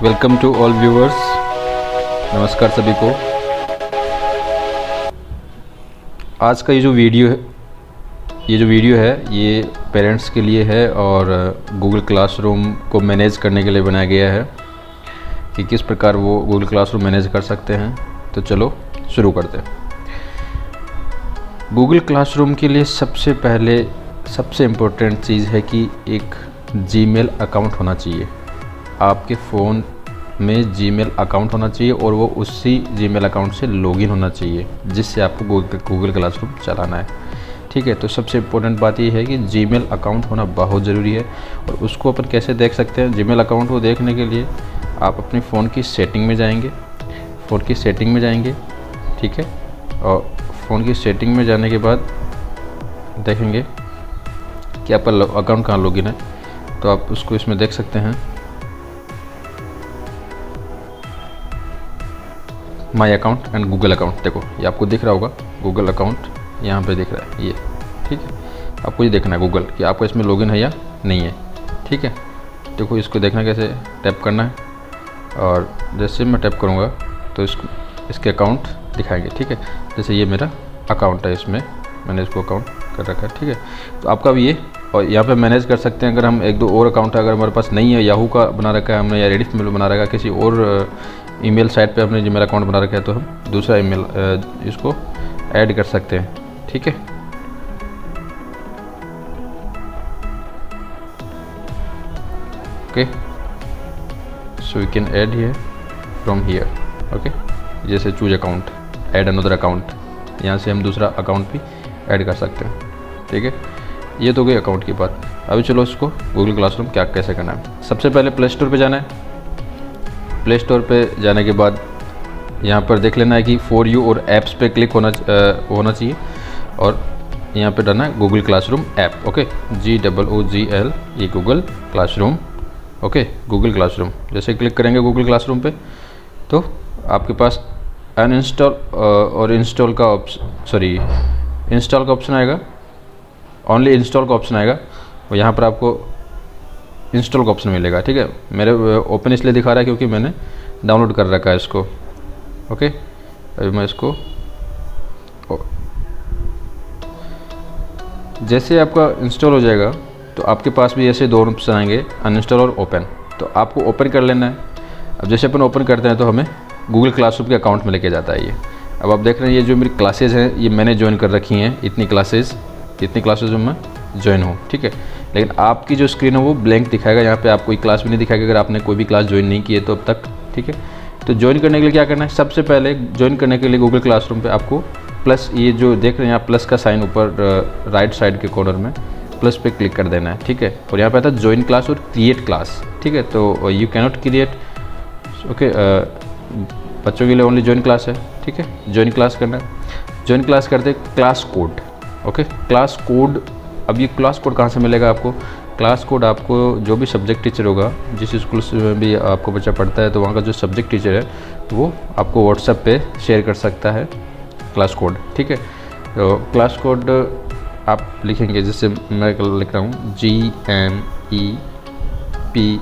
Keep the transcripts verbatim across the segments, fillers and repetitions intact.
Welcome to all viewers. नमस्कार सभी को। आज का ये जो वीडियो है ये जो वीडियो है ये पेरेंट्स के लिए है और गूगल क्लासरूम को मैनेज करने के लिए बनाया गया है कि किस प्रकार वो गूगल क्लासरूम मैनेज कर सकते हैं। तो चलो शुरू करते हैं। गूगल क्लासरूम के लिए सबसे पहले सबसे इम्पोर्टेंट चीज़ है कि एक जीमेल अकाउंट होना चाहिए। आपके फ़ोन में जीमेल अकाउंट होना चाहिए और वो उसी जीमेल अकाउंट से लॉगिन होना चाहिए जिससे आपको गूगल गूगल क्लासरूम चलाना है। ठीक है, तो सबसे इम्पोर्टेंट बात ये है कि जीमेल अकाउंट होना बहुत ज़रूरी है। और उसको अपन कैसे देख सकते हैं? जीमेल अकाउंट को देखने के लिए आप अपने फ़ोन की सेटिंग में जाएंगे फ़ोन की सेटिंग में जाएंगे ठीक है, और फ़ोन की सेटिंग में जाने के बाद देखेंगे कि आपका अकाउंट कहाँ लॉगिन है। तो आप उसको इसमें देख सकते हैं, my account and Google account. देखो ये आपको दिख रहा होगा, गूगल अकाउंट यहाँ पे दिख रहा है ये। ठीक है, आपको ये देखना है गूगल कि आपका इसमें लॉगिन है या नहीं है। ठीक है, देखो इसको देखना कैसे टैप करना है, और जैसे मैं टैप करूँगा तो इसको इसके अकाउंट दिखाएंगे। ठीक है, जैसे ये मेरा अकाउंट है, इसमें मैंने इसको अकाउंट कर रखा है। ठीक है, तो आपका भी ये, और यहाँ पे मैनेज कर सकते हैं। अगर हम एक दो और अकाउंट है अगर हमारे पास नहीं है, याहू का बना रखा है हमने या रेडिफ में बना रखा है, किसी और ईमेल साइट पे हमने जीमेल अकाउंट बना रखा है, तो हम दूसरा ईमेल इसको ऐड कर सकते हैं। ठीक है, okay, so we can add here from here. Okay, जैसे choose account, add another account, यहाँ से हम दूसरा अकाउंट भी ऐड कर सकते हैं। ठीक है, ये तो गई अकाउंट की बात। अभी चलो इसको गूगल क्लासरूम क्या कैसे करना है। सबसे पहले प्ले स्टोर पे जाना है। प्ले स्टोर पे जाने के बाद यहाँ पर देख लेना है कि फॉर यू और ऐप्स पे क्लिक होना आ, होना चाहिए, और यहाँ पे डालना है Google classroom app. Okay, G double O G L, ये Google classroom. Okay, Google classroom जैसे क्लिक करेंगे गूगल क्लासरूम पे तो आपके पास अनइंस्टॉल और इंस्टॉल का ऑप्शन सॉरी इंस्टॉल का ऑप्शन आएगा, ओनली इंस्टॉल का ऑप्शन आएगा, और यहाँ पर आपको इंस्टॉल का ऑप्शन मिलेगा। ठीक है, मेरे ओपन इसलिए दिखा रहा है क्योंकि मैंने डाउनलोड कर रखा है इसको। ओके, अभी मैं इसको जैसे आपका इंस्टॉल हो जाएगा तो आपके पास भी ऐसे दो ऑप्शन आएंगे, अनइंस्टॉल और ओपन। तो आपको ओपन कर लेना है। अब जैसे अपन ओपन करते हैं तो हमें गूगल क्लासरूम के अकाउंट में लेके जाता है ये। अब आप देख रहे हैं ये जो मेरी क्लासेज हैं ये मैंने ज्वाइन कर रखी हैं, इतनी क्लासेज इतनी क्लासेज में मैं ज्वाइन हूँ। ठीक है, लेकिन आपकी जो स्क्रीन है वो ब्लैंक दिखाएगा, यहाँ पे आपको कोई क्लास भी नहीं दिखाएगा अगर आपने कोई भी क्लास ज्वाइन नहीं की है तो अब तक। ठीक है, तो ज्वाइन करने के लिए क्या करना है? सबसे पहले ज्वाइन करने के लिए गूगल क्लासरूम पे आपको प्लस, ये जो देख रहे हैं यहाँ प्लस का साइन ऊपर राइट साइड के कॉर्नर में, प्लस पे क्लिक कर देना है। ठीक है, और यहाँ पे आता है ज्वाइन क्लास और क्रिएट क्लास। ठीक है, तो यू कैनॉट क्रिएट, ओके, बच्चों के लिए ओनली ज्वाइन क्लास है। ठीक है, ज्वाइन क्लास करना है। ज्वाइन क्लास करते class code. Okay, class code. अब ये क्लास कोड कहाँ से मिलेगा आपको? क्लास कोड आपको जो भी सब्जेक्ट टीचर होगा, जिस स्कूल में भी आपको बच्चा पढ़ता है, तो वहाँ का जो सब्जेक्ट टीचर है वो आपको व्हाट्सएप पे शेयर कर सकता है क्लास कोड। ठीक है, तो क्लास कोड आप लिखेंगे, जैसे मैं लिख रहा हूँ G M E P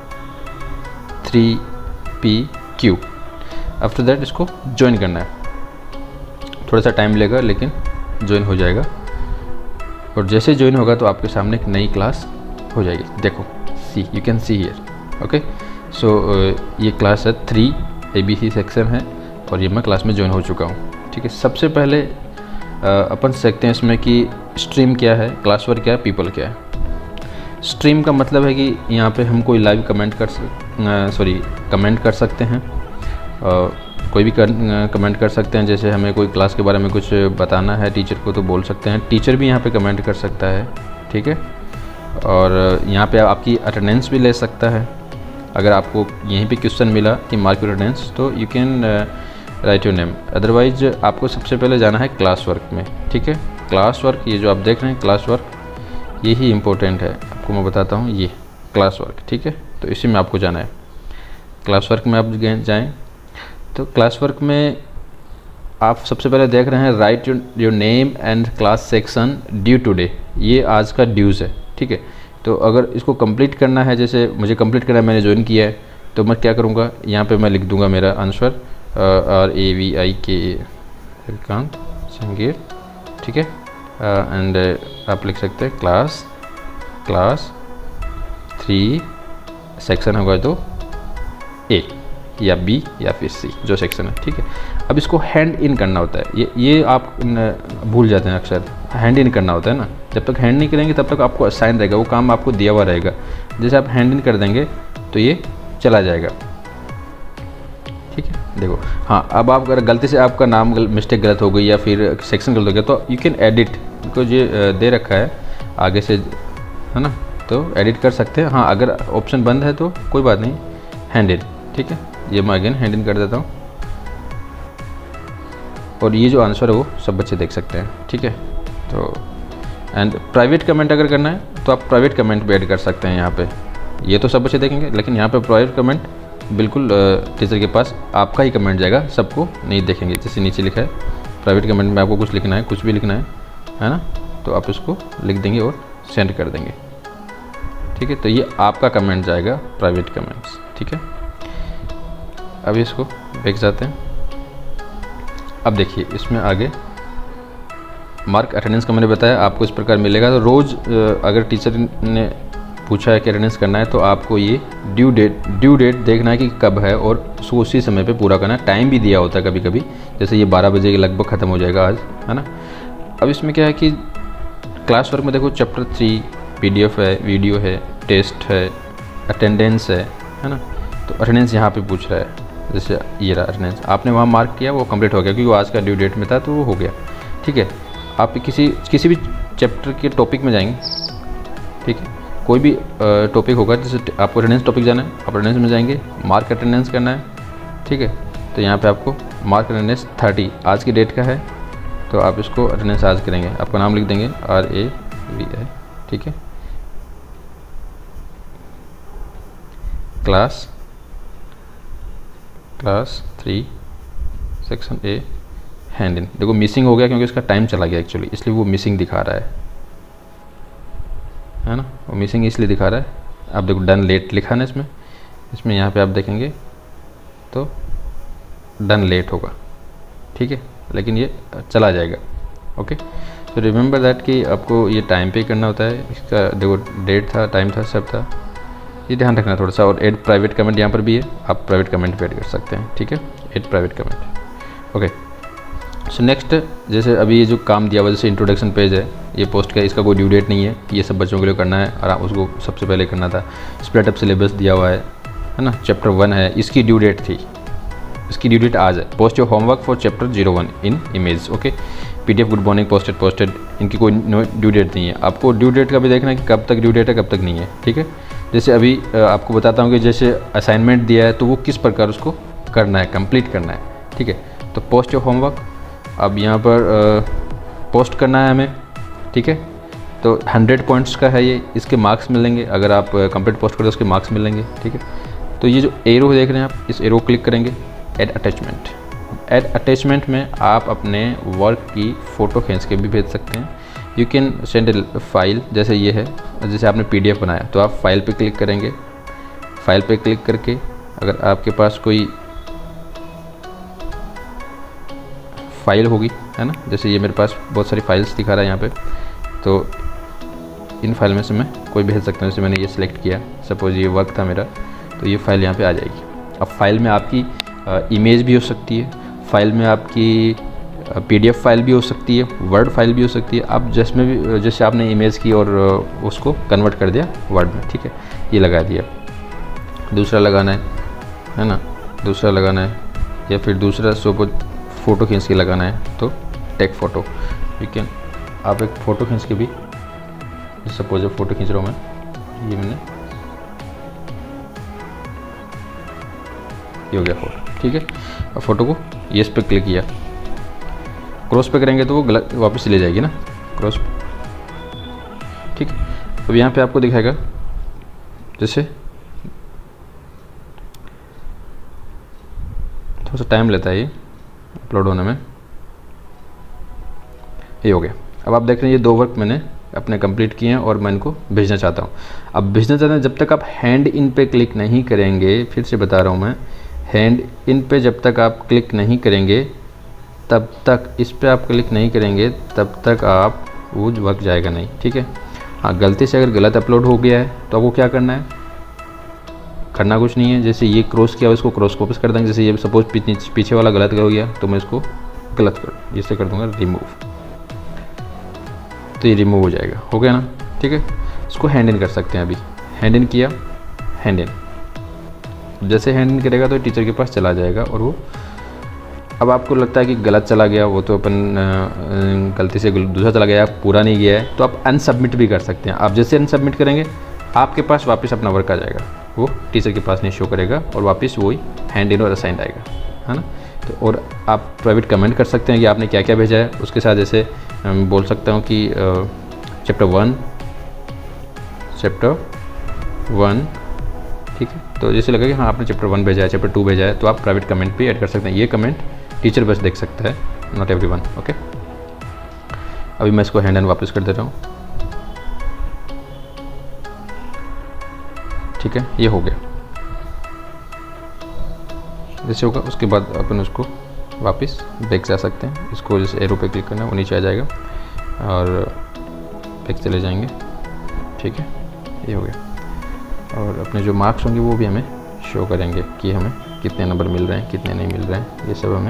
three P Q. After that इसको ज्वाइन करना है। थोड़ा सा टाइम लेगा लेकिन ज्वाइन हो जाएगा, और जैसे ज्वाइन होगा तो आपके सामने एक नई क्लास हो जाएगी। देखो, see you can see here. Okay, so ये क्लास है three, A B C section है, और ये मैं क्लास में ज्वाइन हो चुका हूँ। ठीक है, सबसे पहले uh, अपन सीखते हैं इसमें कि स्ट्रीम क्या है, क्लास वर्क क्या है, पीपल क्या है। स्ट्रीम का मतलब है कि यहाँ पे हम कोई लाइव कमेंट कर सक सॉरी कमेंट कर सकते हैं, uh, कोई भी कमेंट कर सकते हैं। जैसे हमें कोई क्लास के बारे में कुछ बताना है टीचर को तो बोल सकते हैं, टीचर भी यहाँ पे कमेंट कर सकता है। ठीक है, और यहाँ पे आपकी अटेंडेंस भी ले सकता है। अगर आपको यहीं पे क्वेश्चन मिला कि मार्क योर अटेंडेंस, तो you can write your name. Otherwise आपको सबसे पहले जाना है क्लास वर्क में। ठीक है, क्लास वर्क, ये जो आप देख रहे हैं क्लास वर्क, ये ही इम्पोर्टेंट है। आपको मैं बताता हूँ, ये क्लास वर्क। ठीक है, तो इसी में आपको जाना है। क्लास वर्क में आप जाएँ तो क्लास वर्क में आप सबसे पहले देख रहे हैं write your name and class section due today. ये आज का ड्यूज़ है। ठीक है, तो अगर इसको कंप्लीट करना है, जैसे मुझे कंप्लीट करना है, मैंने ज्वाइन किया है, तो मैं क्या करूँगा, यहाँ पे मैं लिख दूँगा मेरा answer R A V I K Shrikant संगीत, ठीक है। एंड आप लिख सकते हैं क्लास क्लास थ्री, सेक्शन होगा तो ए या बी या फिर सी, जो सेक्शन है, ठीक है। अब इसको हैंड इन करना होता है, ये ये आप भूल जाते हैं अक्सर, हैंड इन करना होता है ना। जब तक हैंड नहीं करेंगे तब तक आपको असाइन रहेगा, वो काम आपको दिया हुआ रहेगा। जैसे आप हैंड इन कर देंगे तो ये चला जाएगा, ठीक है। देखो हाँ, अब आप अगर गलती से आपका नाम गल, मिस्टेक गलत हो गई या फिर सेक्शन गलत हो गया तो यू कैन एडिट, को ये दे रखा है आगे से, है ना, तो एडिट कर सकते हैं। हाँ, अगर ऑप्शन बंद है तो कोई बात नहीं, हैंड इन, ठीक है। ये मैं अगेन हैंड इन कर देता हूँ और ये जो आंसर है वो सब बच्चे देख सकते हैं, ठीक है। तो एंड प्राइवेट कमेंट अगर करना है तो आप प्राइवेट कमेंट भी ऐड कर सकते हैं यहाँ पे, ये तो सब बच्चे देखेंगे, लेकिन यहाँ पे प्राइवेट कमेंट बिल्कुल टीचर के पास आपका ही कमेंट जाएगा, सबको नहीं देखेंगे। जैसे नीचे लिखा है प्राइवेट कमेंट में आपको कुछ लिखना है, कुछ भी लिखना है है ना, तो आप इसको लिख देंगे और सेंड कर देंगे, ठीक है। तो ये आपका कमेंट जाएगा, प्राइवेट कमेंट्स, ठीक है। अब इसको देख जाते हैं। अब देखिए इसमें आगे मार्क अटेंडेंस का मैंने बताया आपको इस प्रकार मिलेगा। तो रोज़ अगर टीचर ने पूछा है कि अटेंडेंस करना है तो आपको ये ड्यू डेट ड्यू डेट देखना है कि कब है और उसको उसी समय पे पूरा करना है। टाइम भी दिया होता है कभी कभी, जैसे ये बारह बजे के लगभग ख़त्म हो जाएगा आज, है ना। अब इसमें क्या है कि क्लास वर्क में देखो चैप्टर थ्री पीडीएफ है, वीडियो है, टेस्ट है, अटेंडेंस है, है ना। तो अटेंडेंस यहाँ पे पूछ रहा है, जैसे ये रहा अटेंडेंस, आपने वहाँ मार्क किया, वो कंप्लीट हो गया क्योंकि वो आज का ड्यू डेट में था तो वो हो गया, ठीक है। आप किसी किसी भी चैप्टर के टॉपिक में जाएंगे, ठीक है, कोई भी टॉपिक होगा, जैसे आपको अटेंडेंस टॉपिक जाना है, आप अटेंडेंस में जाएंगे, मार्क अटेंडेंस करना है, ठीक है। तो यहाँ पे आपको मार्क अटेंडेंस थर्टी आज की डेट का है, तो आप इसको अटेंडेंस आज करेंगे, आपका नाम लिख देंगे आर ए वी आई, ठीक है। Class class three section A hand in, देखो मिसिंग हो गया क्योंकि इसका टाइम चला गया एक्चुअली, इसलिए वो मिसिंग दिखा रहा है है ना, वो मिसिंग इसलिए दिखा रहा है। आप देखो डन लेट लिखा ना इसमें, इसमें यहाँ पे आप देखेंगे तो डन लेट होगा, ठीक है, लेकिन ये चला जाएगा, ओके। तो रिमेंबर दैट कि आपको ये टाइम पे करना होता है, इसका देखो डेट था, टाइम था, सब था, ये ध्यान रखना थोड़ा सा। और एड प्राइवेट कमेंट यहाँ पर भी है, आप प्राइवेट कमेंट भी ऐड कर सकते हैं, ठीक है, add private comment, okay. So next, जैसे अभी ये जो काम दिया हुआ जैसे इंट्रोडक्शन पेज है, ये पोस्ट का, इसका कोई ड्यू डेट नहीं है, ये सब बच्चों के लिए करना है और उसको सबसे पहले करना था। स्प्लिट अप सिलेबस दिया हुआ है है ना, चैप्टर वन है, इसकी ड्यू डेट थी, इसकी ड्यू डेट आज है। Post your homework for chapter zero one in image, okay. PDF good morning posted posted, इनकी कोई ड्यू डेट नहीं है। आपको ड्यू डेट का भी देखना है कि कब तक ड्यू डेट है, कब तक नहीं है, ठीक है। जैसे अभी आपको बताता हूँ कि जैसे असाइनमेंट दिया है तो वो किस प्रकार उसको करना है, कंप्लीट करना है, ठीक है। तो पोस्ट योर होमवर्क, अब यहाँ पर पोस्ट करना है हमें, ठीक है। तो हंड्रेड पॉइंट्स का है ये, इसके मार्क्स मिलेंगे, अगर आप कंप्लीट पोस्ट करें तो उसके मार्क्स मिलेंगे, ठीक है। तो ये जो एरो देख रहे हैं आप, इस एरो क्लिक करेंगे, ऐड अटैचमेंट। ऐड अटैचमेंट में आप अपने वर्क की फ़ोटो खींच के भी भेज सकते हैं। You can send a file, जैसे ये है, जैसे आपने पीडीएफ बनाया तो आप फाइल पे क्लिक करेंगे, फाइल पे क्लिक करके अगर आपके पास कोई फाइल होगी, है ना, जैसे ये मेरे पास बहुत सारी फाइल्स दिखा रहा है यहाँ पे, तो इन फाइल में से मैं कोई भेज सकता हूँ। जैसे मैंने ये सिलेक्ट किया, सपोज ये वर्क था मेरा, तो ये फाइल यहाँ पे आ जाएगी। अब फाइल में आपकी इमेज भी हो सकती है, फाइल में आपकी पीडीएफ फाइल भी हो सकती है, वर्ड फाइल भी हो सकती है, आप जिसमें भी, जैसे आपने इमेज की और उसको कन्वर्ट कर दिया वर्ड में, ठीक है, ये लगा दिया। दूसरा लगाना है है ना, दूसरा लगाना है, या फिर दूसरा सपोज फ़ोटो खींच के लगाना है तो टेक फ़ोटो, ठीक है। आप एक फ़ोटो खींच के भी, सपोज फ़ोटो खींच रहा हूँ मैं, ये मैंने, ये हो गया फ़ोटो, ठीक है। अब फ़ोटो को ये इस पर क्लिक किया, क्रॉस पे करेंगे तो वो गलत वापस ले जाएगी ना, क्रॉस, ठीक है। अब यहाँ पे आपको दिखाएगा, जैसे थोड़ा सा टाइम लेता है ये अपलोड होने में, ये हो गया। अब आप देख रहे हैं ये दो वर्क मैंने अपने कंप्लीट किए हैं और मैं इनको भेजना चाहता हूँ। अब भेजना चाहते हैं, जब तक आप हैंड इन पे क्लिक नहीं करेंगे, फिर से बता रहा हूँ मैं, हैंड इन पे जब तक आप क्लिक नहीं करेंगे तब तक, इस पे आप क्लिक नहीं करेंगे तब तक आप वो वर्क जाएगा नहीं, ठीक है। हाँ, गलती से अगर गलत अपलोड हो गया है तो आपको क्या करना है, करना कुछ नहीं है। जैसे ये क्रॉस किया, इसको क्रॉस वापस कर देंगे। जैसे ये सपोज पीछे वाला गलत हो गया तो मैं इसको गलत कर इससे कर दूंगा रिमूव, तो ये रिमूव हो जाएगा, हो गया ना, ठीक है। इसको हैंड इन कर सकते हैं। अभी हैंड इन किया, हैंड इन, जैसे हैंड इन करेगा तो टीचर के पास चला जाएगा और वो, अब आपको लगता है कि गलत चला गया, वो तो अपन गलती से दूसरा चला गया, पूरा नहीं गया है, तो आप अनसबमिट भी कर सकते हैं। आप जैसे अनसबमिट करेंगे आपके पास वापस अपना वर्क आ जाएगा, वो टीचर के पास नहीं शो करेगा और वापस वही हैंड इन और असाइंड आएगा, है ना। तो और आप प्राइवेट कमेंट कर सकते हैं कि आपने क्या क्या भेजा है उसके साथ। जैसे बोल सकता हूँ कि चैप्टर वन चैप्टर वन ठीक है, तो जैसे लगे कि हाँ आपने चैप्टर वन भेजा है, चैप्टर टू भेजा है, तो आप प्राइवेट कमेंट भी ऐड कर सकते हैं। ये कमेंट टीचर बस देख सकता है, नॉट एवरीवन, ओके। अभी मैं इसको हैंड एंड वापस कर देता हूँ, ठीक है, ये हो गया। जैसे होगा उसके बाद अपन उसको वापस बैक जा सकते हैं। इसको जैसे एरो पे क्लिक करना है, वो नीचे आ जाएगा और बैक चले जाएंगे, ठीक है, ये हो गया। और अपने जो मार्क्स होंगे वो भी हमें शो करेंगे कि हमें कितने नंबर मिल रहे हैं, कितने नहीं मिल रहे हैं, ये सब हमें,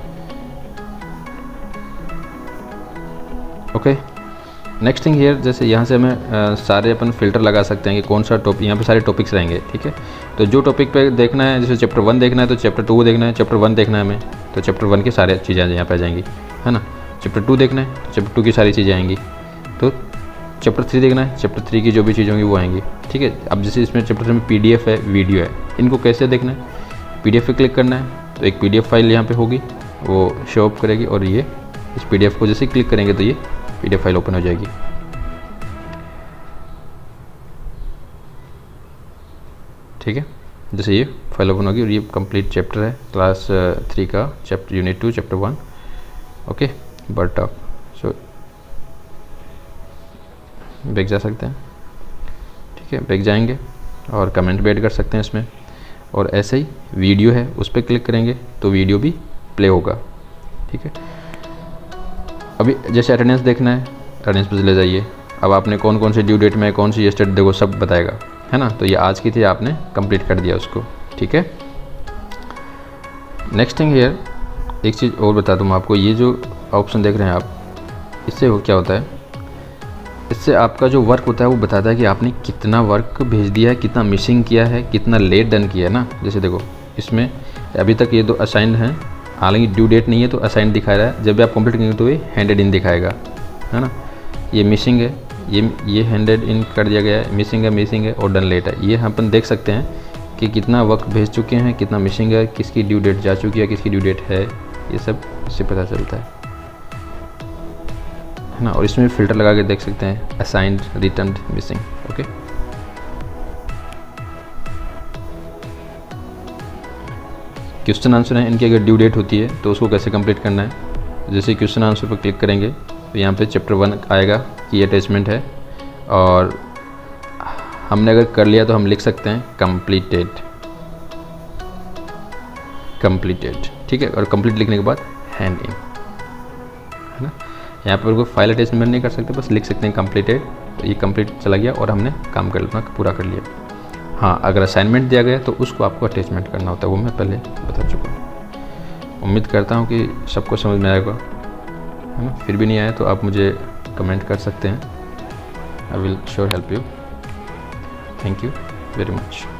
ओके। नेक्स्ट थिंग हियर, जैसे यहाँ से हमें आ, सारे अपन फिल्टर लगा सकते हैं कि कौन सा टॉपिक, यहाँ पे सारे टॉपिक्स रहेंगे, ठीक है। तो जो टॉपिक पे देखना है, जैसे चैप्टर वन देखना है तो चैप्टर टू देखना है, चैप्टर वन देखना है हमें तो चैप्टर वन की सारी चीज़ें यहाँ पे आ जाएंगी, है ना। चैप्टर टू देखना है तो चैप्टर टू की सारी चीज़ें आएंगी। तो चैप्टर थ्री देखना है, चैप्टर थ्री की जो भी चीज़ें होंगी वो आएंगी, ठीक है। अब जैसे इसमें चैप्टर थ्री में पी डी एफ है, वीडियो है, इनको कैसे देखना है, पी डी एफ पे क्लिक करना है तो एक पी डी एफ फाइल यहाँ पे होगी, वो शो अप करेगी और ये इस पी डी एफ को जैसे क्लिक करेंगे तो ये P D F file open हो जाएगी, ठीक है। जैसे ये फाइल ओपन होगी और ये कंप्लीट चैप्टर है क्लास थ्री का, chapter unit two chapter one, okay, but top. So back जा सकते हैं, ठीक है, बैक जाएंगे और कमेंट भी ऐड कर सकते हैं इसमें। और ऐसे ही वीडियो है उस पर क्लिक करेंगे तो वीडियो भी प्ले होगा, ठीक है। अभी जैसे अटेंडेंस देखना है, अटेंडेंस पे चले जाइए। अब आपने कौन कौन से ड्यू डेट में कौन सी स्टेट देखो सब बताएगा, है ना। तो ये आज की थी, आपने कंप्लीट कर दिया उसको, ठीक है। नेक्स्ट थिंग हियर, एक चीज़ और बता दूँ आपको, ये जो ऑप्शन देख रहे हैं आप, इससे वो क्या होता है, इससे आपका जो वर्क होता है वो बताता है कि आपने कितना वर्क भेज दिया है, कितना मिसिंग किया है, कितना लेट डन किया है ना। जैसे देखो इसमें अभी तक ये दो असाइंड हैं, हालांकि ड्यू डेट नहीं है तो असाइंड दिखा रहा है। जब भी आप कंप्लीट करेंगे तो ये हैंडेड इन दिखाएगा, है ना। ये मिसिंग है, ये ये हैंडेड इन कर दिया गया है, मिसिंग है मिसिंग है और डन लेट है। ये हम अपन देख सकते हैं कि कितना वर्क भेज चुके हैं, कितना मिसिंग है, किसकी ड्यू डेट जा चुकी है, किसकी ड्यू डेट है, ये सब इससे पता चलता है, है ना। और इसमें फिल्टर लगा के देख सकते हैं, assigned, return, missing, okay. Question answer है, इनकी अगर ड्यू डेट होती है तो उसको कैसे कंप्लीट करना है। जैसे क्वेश्चन आंसर पर क्लिक करेंगे तो यहाँ पे चैप्टर वन आएगा कि ये अटैचमेंट है, और हमने अगर कर लिया तो हम लिख सकते हैं कंप्लीटेड, कंप्लीटेड, ठीक है। और कंप्लीट लिखने के बाद हैंड इन, है ना। यहाँ पर कोई फाइल अटैचमेंट नहीं कर सकते, बस लिख सकते हैं कंप्लीटेड, तो ये कंप्लीट चला गया और हमने काम कर लिया, पूरा कर लिया। हाँ, अगर असाइनमेंट दिया गया तो उसको आपको अटैचमेंट करना होता है, वो मैं पहले बता चुका हूँ। उम्मीद करता हूँ कि सबको समझ में आएगा, है ना। फिर भी नहीं आया तो आप मुझे कमेंट कर सकते हैं, I will sure help you. Thank you very much.